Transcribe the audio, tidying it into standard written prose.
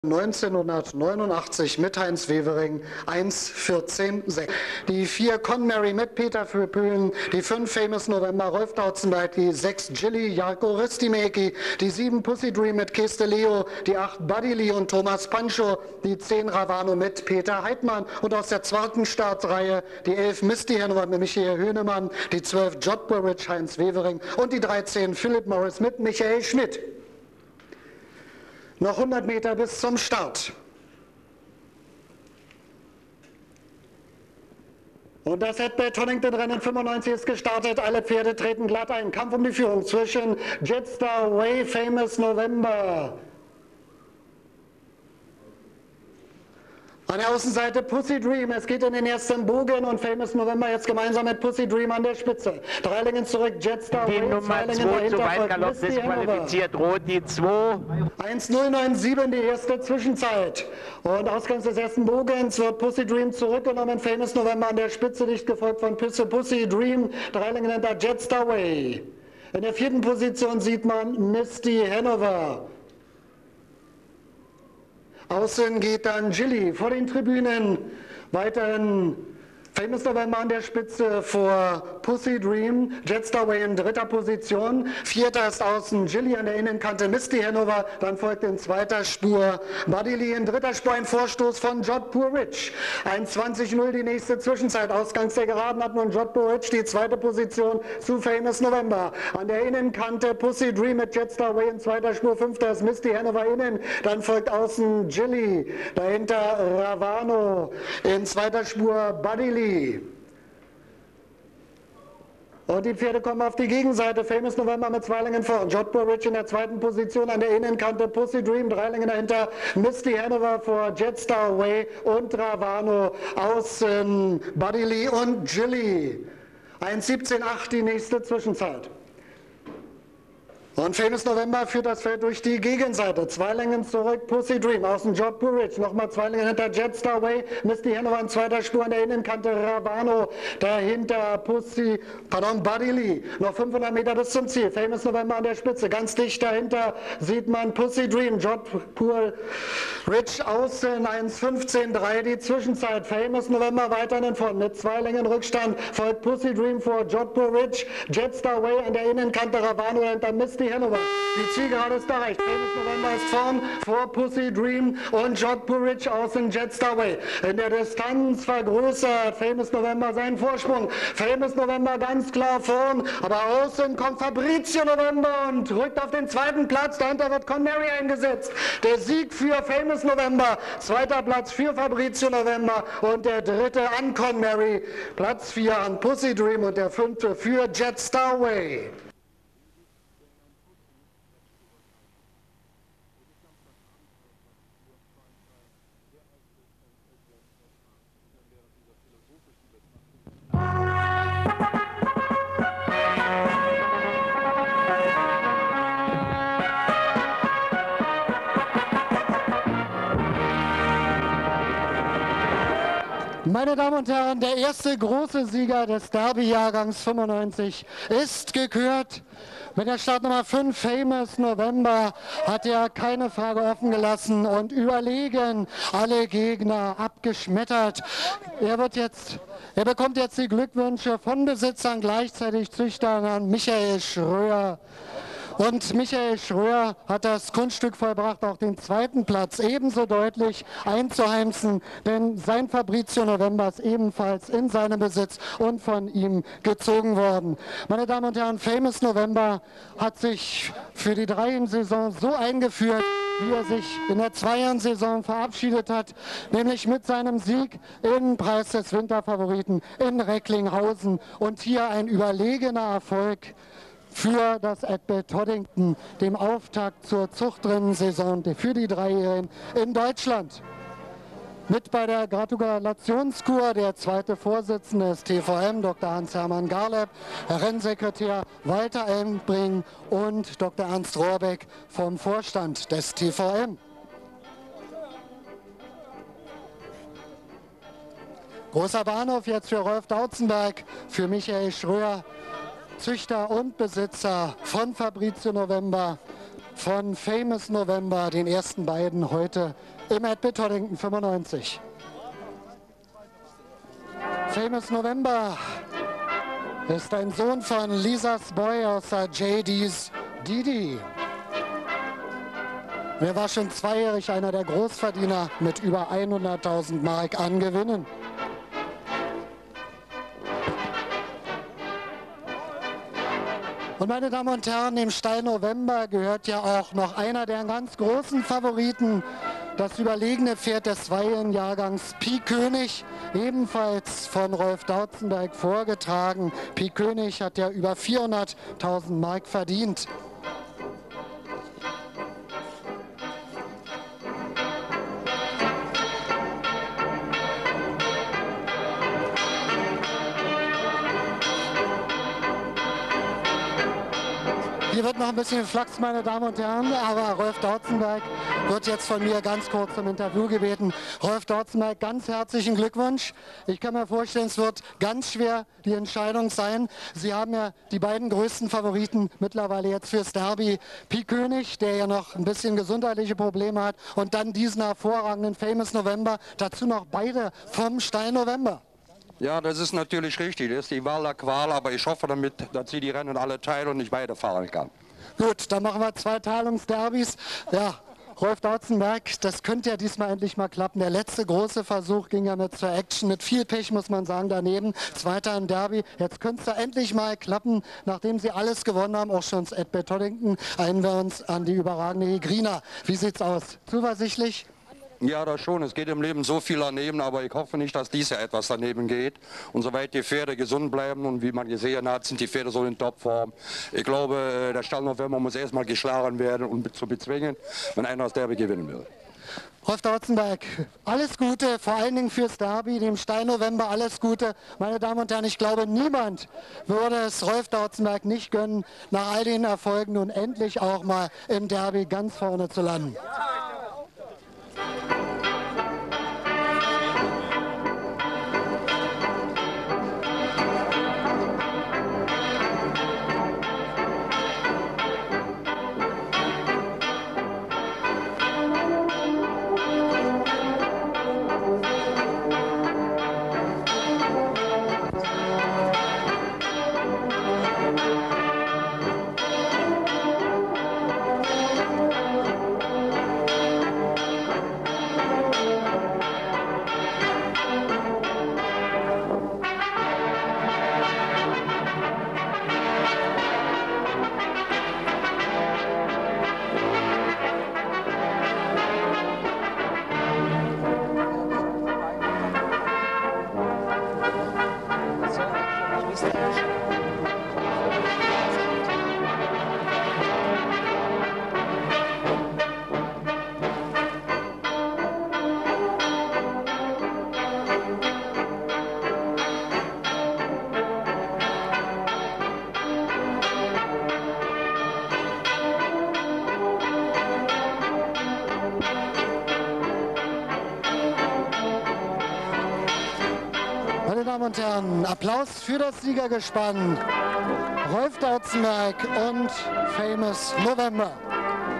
1989 mit Heinz Wevering 1:14,6. Die 4 Conmary mit Peter Pöhlen, die 5 Famous November Rolf Dautzenberg, die 6 Gilly Jarko Ristimäki, die 7 Pussy Dream mit Keste Leo, die 8 Buddy Lee und Thomas Pancho, die 10 Ravano mit Peter Heidmann und aus der zweiten Startreihe die 11 Misty Hannover mit Michael Höhnemann, die 12 Jodburidge Heinz Wevering und die 13 Philip Morris mit Michael Schmidt. Noch 100 Meter bis zum Start. Und das Edbert Tonington Rennen 95 ist gestartet. Alle Pferde treten glatt ein. Kampf um die Führung zwischen Jetstar Way, Famous November. An der Außenseite Pussy Dream, es geht in den ersten Bogen und Famous November jetzt gemeinsam mit Pussy Dream an der Spitze. Dreilingen zurück, Jetstar Way, die Nummer 2 zu Waldgalopp disqualifiziert, rot die 2. 1:097 die erste Zwischenzeit. Und Ausgangs des ersten Bogens wird Pussy Dream zurückgenommen, Famous November an der Spitze, dicht gefolgt von Pussy Dream, Dreilingen hinter Jetstar Way. In der 4. Position sieht man Misty Hannover. Außen geht dann Gilly vor den Tribünen, weiterhin Famous November an der Spitze vor Pussy Dream, Jetstar Way in 3. Position, 4. ist außen Gilly an der Innenkante Misty Hannover, dann folgt in 2. Spur Buddy Lee, in 3. Spur ein Vorstoß von Jodburidge, 1:20,0 die nächste Zwischenzeit, Ausgangs der Geraden hat nun Jodburidge die 2. Position zu Famous November, an der Innenkante Pussy Dream mit Jetstar Way in 2. Spur, 5. ist Misty Hannover innen, dann folgt außen Gilly, dahinter Ravano, in 2. Spur Buddy Lee. Und die Pferde kommen auf die Gegenseite. Famous November mit Zweilingen vor. Jodburidge in der 2. Position an der Innenkante. Pussy Dream, Dreilingen dahinter. Misty Hannover vor Jetstar Way und Ravano. Außen Buddy Lee und Gilly. 1:17,8 die nächste Zwischenzeit. Und Famous November führt das Feld durch die Gegenseite. Zweilingen zurück, Pussy Dream, außen Jodburidge, nochmal Zweilingen hinter Jetstar Way, Misty Hannover in 2. Spur an der Innenkante, Ravano, dahinter Buddy Lee, noch 500 Meter bis zum Ziel, Famous November an der Spitze, ganz dicht dahinter sieht man Pussy Dream, Jodburidge außen, 1:15,3 die Zwischenzeit, Famous November weiterhin vorn mit Zweilingen Rückstand, folgt Pussy Dream vor Jodburidge, Jetstar Way an der Innenkante, Ravano hinter Misty Hannover. Die Zielgerade ist erreicht. Famous November ist vorn vor Pussy Dream und Jodburidge außen Jetstar Way. In der Distanz vergrößert Famous November seinen Vorsprung. Famous November ganz klar vorn, aber außen kommt Fabrizio November und rückt auf den 2. Platz. Dahinter wird Conmary eingesetzt. Der Sieg für Famous November, 2. Platz für Fabrizio November und der 3. an Conmary. Platz 4 an Pussy Dream und der 5. für Jetstar Way. Meine Damen und Herren, der erste große Sieger des Derby-Jahrgangs 95 ist gekürt. Mit der Startnummer 5, Famous November, hat er keine Frage offen gelassen und überlegen alle Gegner abgeschmettert. Er bekommt jetzt die Glückwünsche von Besitzern, gleichzeitig Züchtern an Michael Schröer. Und Michael Schröer hat das Kunststück vollbracht, auch den 2. Platz ebenso deutlich einzuheimsen, denn sein Fabrizio November ist ebenfalls in seinem Besitz und von ihm gezogen worden. Meine Damen und Herren, Famous November hat sich für die 3-Saison so eingeführt, wie er sich in der 2-Saison verabschiedet hat, nämlich mit seinem Sieg im Preis des Winterfavoriten in Recklinghausen und hier ein überlegener Erfolg für das Edbert Tonington, dem Auftakt zur Zuchtrennensaison für die 3-Jährigen in Deutschland. Mit bei der Gratulationskur der 2. Vorsitzende des TVM, Dr. Hans-Hermann Garleb, Rennsekretär Walter Elmbring und Dr. Ernst Rohrbeck vom Vorstand des TVM. Großer Bahnhof jetzt für Rolf Dautzenberg, für Michael Schröer, Züchter und Besitzer von Fabrizio November. von Famous November, den ersten beiden heute im Edbit-Toddington 95. Famous November ist ein Sohn von Lisas Boy aus der JD's Didi. Er war schon zweijährig einer der Großverdiener mit über 100.000 Mark an Gewinnen. Und meine Damen und Herren, dem Stall November gehört ja auch noch einer der ganz großen Favoriten, das überlegene Pferd des zweijährigen Jahrgangs Pik König, ebenfalls von Rolf Dautzenberg vorgetragen. Pik König hat ja über 400.000 Mark verdient. Hier wird noch ein bisschen geflaxt, meine Damen und Herren, aber Rolf Dautzenberg wird jetzt von mir ganz kurz zum Interview gebeten. Rolf Dautzenberg, ganz herzlichen Glückwunsch. Ich kann mir vorstellen, es wird ganz schwer die Entscheidung sein. Sie haben ja die beiden größten Favoriten mittlerweile jetzt fürs Derby. Pik König, der ja noch ein bisschen gesundheitliche Probleme hat, und dann diesen hervorragenden Famous November. Dazu noch beide vom Stall November. Ja, das ist natürlich richtig. Das ist die Wahl der Qual, aber ich hoffe damit, dass sie die Rennen alle teilen und ich beide fahren kann. Gut, dann machen wir zwei Teilungsderbys. Ja, Rolf Dautzenberg, das könnte ja diesmal endlich mal klappen. Der letzte große Versuch ging ja mit zur Action, mit viel Pech, muss man sagen, daneben. Zweiter im Derby. Jetzt könnte es ja endlich mal klappen, nachdem Sie alles gewonnen haben, auch schon das Edbit-Toddington, erinnern wir uns an die überragende Hegrina. Wie sieht's aus? Zuversichtlich? Ja, das schon. Es geht im Leben so viel daneben, aber ich hoffe nicht, dass dies Jahr etwas daneben geht. Und soweit die Pferde gesund bleiben und wie man gesehen hat, sind die Pferde so in Topform. Ich glaube, der Stall November muss erstmal geschlagen werden, um zu bezwingen, wenn einer das Derby gewinnen will. Rolf Dautzenberg, alles Gute, vor allen Dingen fürs Derby, dem Stall November alles Gute. Meine Damen und Herren, ich glaube, niemand würde es Rolf Dautzenberg nicht gönnen, nach all den Erfolgen nun endlich auch mal im Derby ganz vorne zu landen. Meine Damen und Herren, Applaus für das Siegergespann. Rolf Dautzenberg und Famous November.